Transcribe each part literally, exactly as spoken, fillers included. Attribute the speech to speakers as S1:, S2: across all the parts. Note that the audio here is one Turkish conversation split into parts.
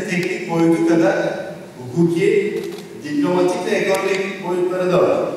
S1: meselesinin teknik boyutu kadar hukuki, diplomatik ve ekonomik boyutları da var.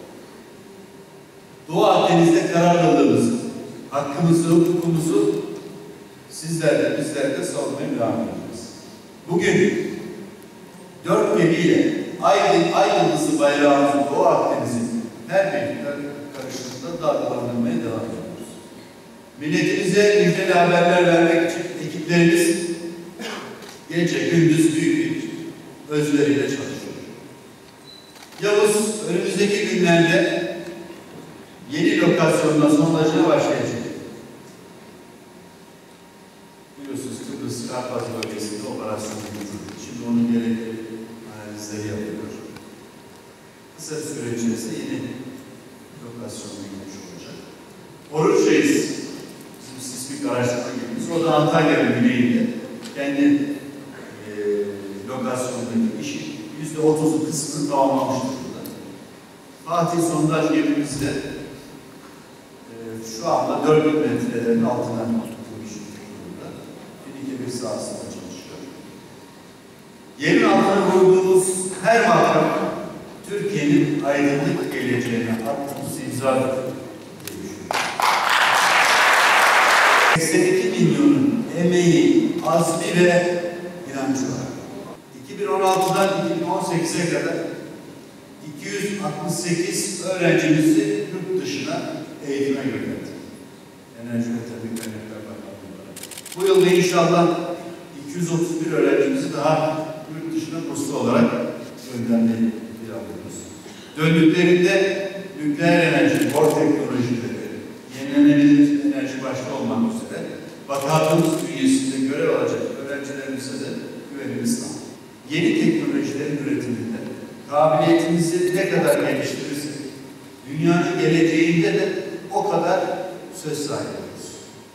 S1: Doğu Akdeniz'de kararlılığımızı, hakkımızı, hukukumuzu sizler de bizler de savunmaya devam ediyoruz. Bugün dört gemiyle Aydın, Aydınlısı bayrağımızı Doğu Akdeniz'in her bir karışımında dalgalandırmaya devam ediyoruz. Milletimize müjdeli haberler vermek için ekiplerimiz gece gündüz büyük bir özveriyle çalışıyor. Yavuz önümüzdeki günlerde yeni lokasyonla sondajına başlayacak. Biliyorsunuz Kıbrıs Karpaz bölgesinde operasyon yapıldı. Şimdi onun gerekli analizleri yapılıyor. Kısa bir süre içerisinde yeni lokasyonuna gitmiş olacak. Oruç Reis, bizim sismik araştırma gemimiz, o da Antalya'nın güneyinde kendi e, lokasyonundaki işi yüzde otuzu kısmını tamamlamış durumda. Fatih sondaj gemimizde e, şu anda dört bin metrelerin altına tutulmuş durumda. Finike bir sahasında çalışıyor. Yerin altına vurduğumuz her makam Türkiye'nin aydınlık geleceğine attığımız imzadır. seksen iki milyonun emeği, azmi ve inancı var. iki bin on altıdan iki bin on sekize kadar iki yüz altmış sekiz öğrencimizi yurt dışına eğitime gönderdik. Enerji ve Tabii Kaynaklar Bakanlığı. Bu yılda inşallah iki yüz otuz bir öğrencimizi daha yurt dışına burslu olarak göndermeyi planlıyoruz. Döndüklerinde nükleer enerji, bor teknolojileri, yenilenebilir enerji başta olmak üzere bakanlığımız bünyesinde görev alacak öğrencilerimize de güvenimiz tam. Yeni teknolojilerin üretiminde kabiliyetimizi ne kadar geliştirirsek dünyanın geleceğinde de o kadar söz sahibi oluruz.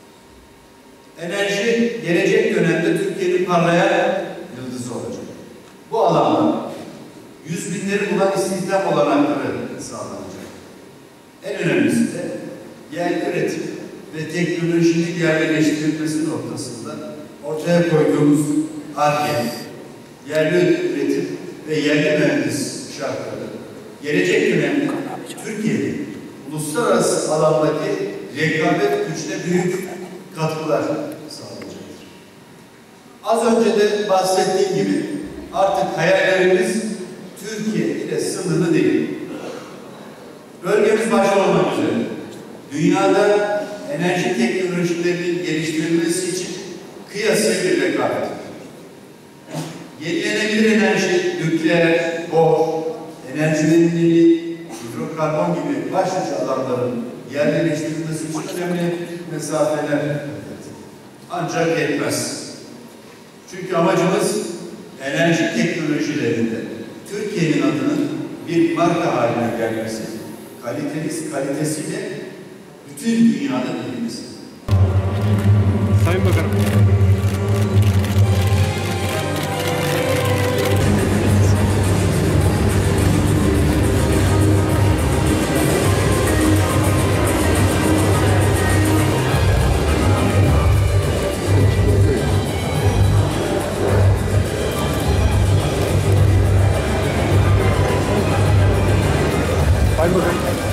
S1: Enerji gelecek dönemde Türkiye'nin parlayan yıldızı olacak. Bu alanda yüz binleri bulan istihdam olanakları sağlanacak. En önemlisi de yerli üretim ve teknolojinin yerleştirilmesi noktasında ortaya koyduğumuz Ar-Ge, yerli üretim ve yerli mühendis şartları gelecek dönemde Türkiye'nin uluslararası alandaki rekabet gücüne büyük katkılar sağlayacaktır. Az önce de bahsettiğim gibi artık hayallerimiz Türkiye ile sınırlı değil. Bölgemiz başta olmak üzere dünyada enerji teknolojilerinin geliştirilmesi için kıyasıya bir rekabet. Yenilenebilir enerji, nükleer, bor, enerji verimliliği, hidrokarbon gibi başlıca alanların yerleştirilmesi için önemli mesafeler ancak yetmez. Çünkü amacımız enerji teknolojilerinde Türkiye'nin adının bir marka haline gelmesi, kalitesi, kalitesiyle bütün dünyada bilinmesi.
S2: Sayın Bakanım. Sayın Bakanım.